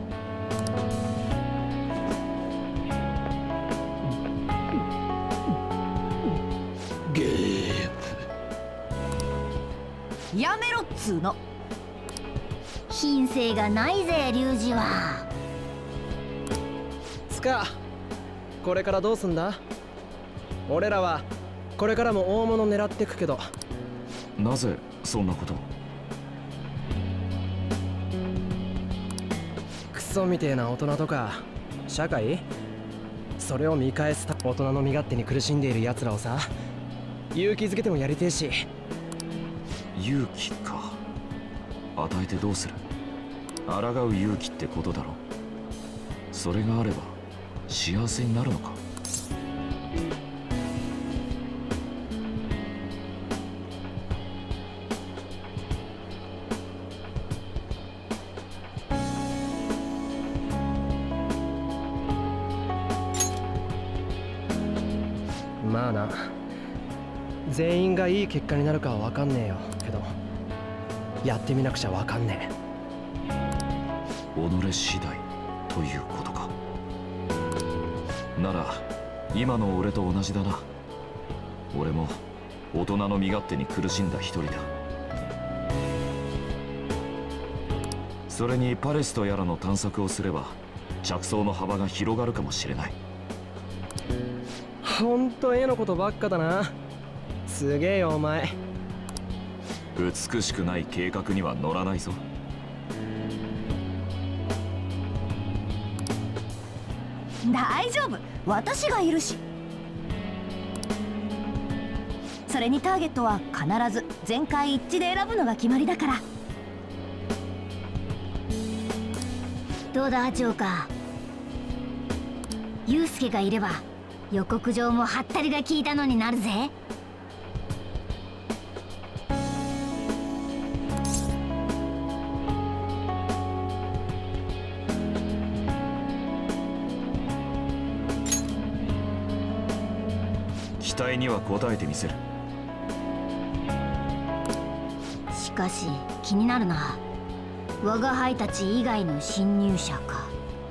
やめろっつーの。 品性がないぜ龍二は。 つかこれからどうすんだ。俺らはこれからも大物狙ってくけど。 なぜそんなことを。 クソみてえな大人とか社会、それを見返す大人の身勝手に苦しんでいる奴らをさ、勇気づけてもやりてえし。 勇気か。与えてどうする。抗う勇気ってことだろ。それがあれば幸せになるのか。 まあな、全員がいい結果になるかは分かんねえよけど、やってみなくちゃ分かんねえ。 己次第ということか。なら今の俺と同じだな。俺も大人の身勝手に苦しんだ一人だ。それにパレスとやらの探索をすれば着想の幅が広がるかもしれない。 ほんと絵のことばっかだな。すげえよお前。 美しくない計画には乗らないぞ。 大丈夫、私がいるし。それにターゲットは必ず全会一致で選ぶのが決まりだから。 どうだジョーカー。ユウスケがいれば予告状もハッタリが効いたのになるぜ。 期待には応えてみせる。 しかし気になるな。我が輩たち以外の侵入者か。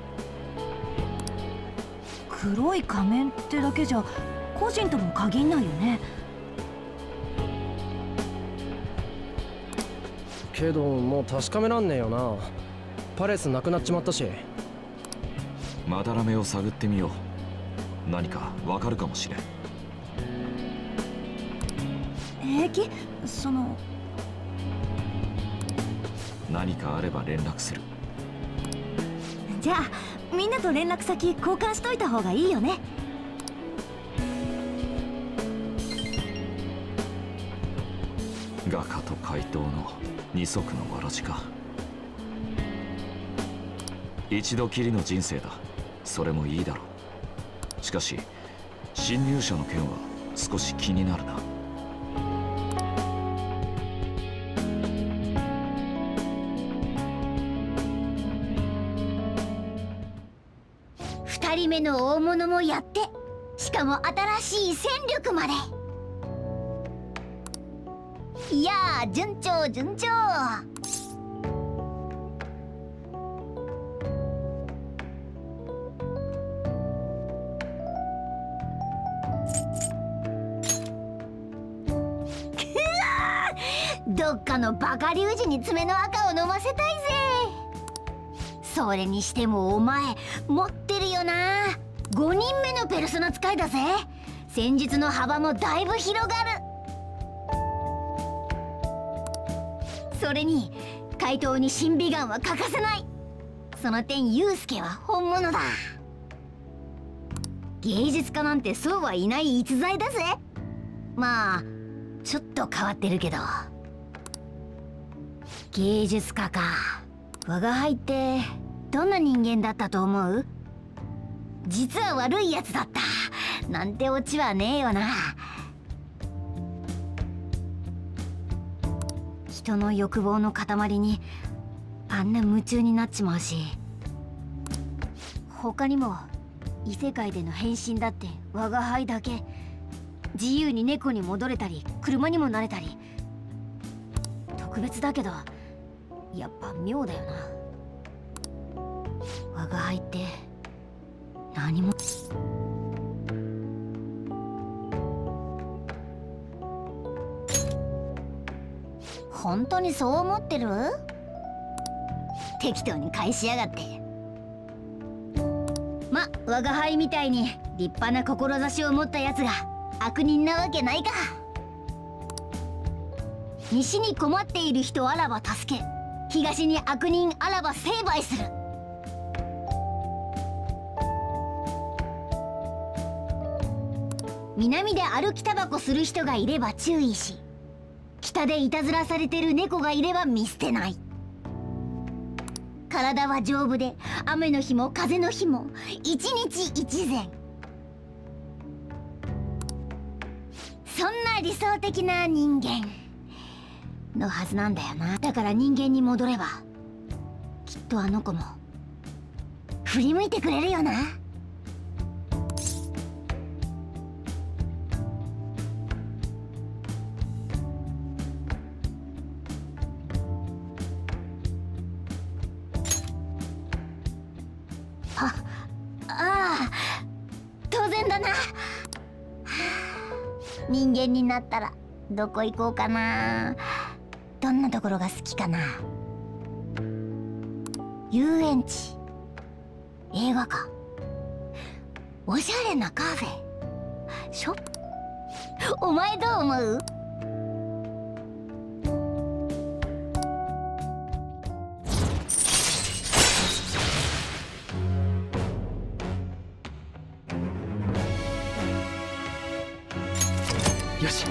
黒い仮面ってだけじゃ個人とも限んないよね。 けどもう確かめらんねえよな。パレスなくなっちまったし。 まだらめを探ってみよう。何かわかるかもしれん。 平気？ 何かあれば連絡する。 じゃあみんなと連絡先交換しといた方がいいよね。 画家と怪盗の二足のわらじか。一度きりの人生だ。それもいいだろう。しかし侵入者の件は少し気になるな。 2人目の大物もやってしかも新しい戦力まで。いやー、順調順調。どっかのバカ龍二に爪の赤を飲ませたいぜ。それにしてもお前持ってるよな。5人目のペルソナ使いだぜ。戦術の幅もだいぶ広がる。それに怪盗に審美眼は欠かせない。その点ユウスケは本物だ。芸術家なんてそうはいない逸材だぜ。まあちょっと変わってるけど。芸術家か。我が輩ってどんな人間だったと思う？実は悪いやつだったなんてオチはねえよな。人の欲望の塊にあんな夢中になっちまうし、他にも異世界での変身だって我が輩だけ。自由に猫に戻れたり車にもなれたり、特別だけどやっぱ妙だよな。我が輩って何も。本当にそう思ってる？適当に返しやがって。ま、我が輩みたいに立派な志を持ったやつが悪人なわけないか。西に困っている人あらば助け、東に悪人あらば成敗する。南で歩きタバコする人がいれば注意し、北でいたずらされてる猫がいれば見捨てない。体は丈夫で雨の日も風の日も一日一善。そんな理想的な人間のはずなんだよな。だから人間に戻ればきっとあの子も振り向いてくれるよな。当然だな。人間になったらどこ行こうかな。どんなところが好きかな。遊園地、映画館、おしゃれなカフェ、ショップ。お前どう思う？ よし。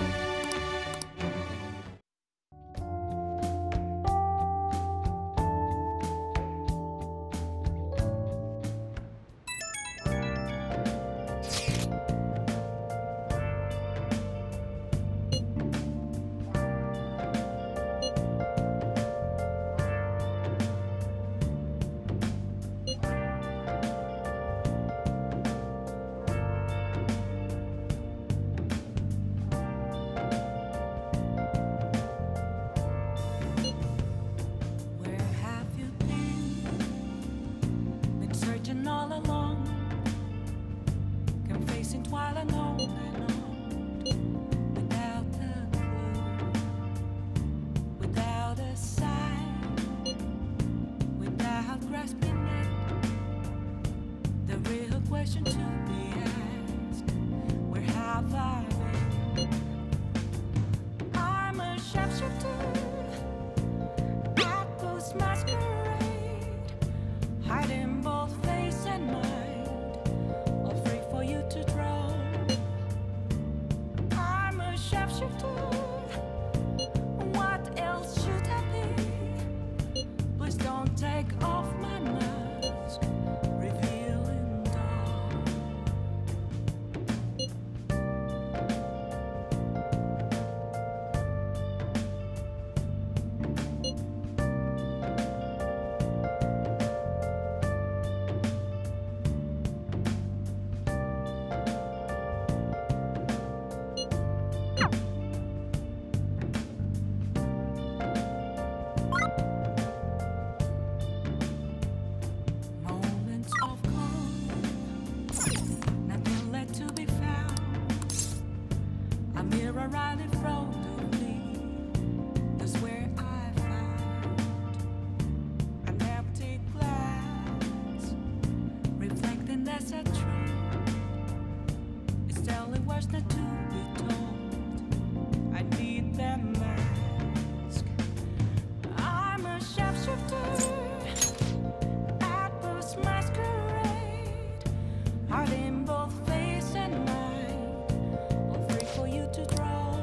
mirror right in front of me. That's where I found an empty glass, reflecting that's a truth. It's telling words not to be told. I need that mask. I'm a sharpshooter at this masquerade, hiding both face and mind, all free for you to draw.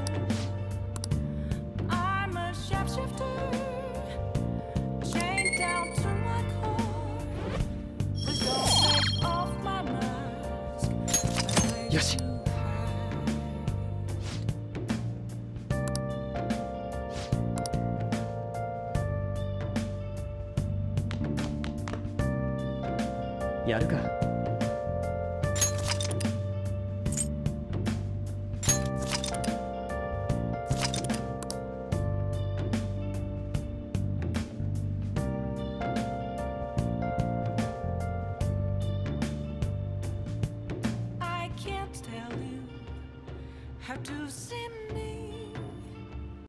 I'm a sharpshooter, chained down to my core. Please don't take off my mask. よし。やるか。 I can't tell you how to see